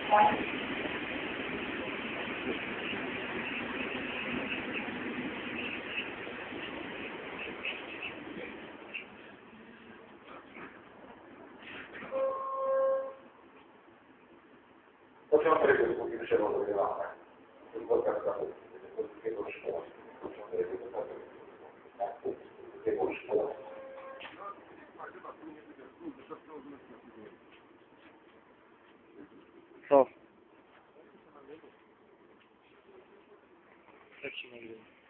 Początek jest póki przewodowywana. To jest taka polskiego szkoła. Początek jest taka polskiego szkoła. Co? Jak się nagrywa?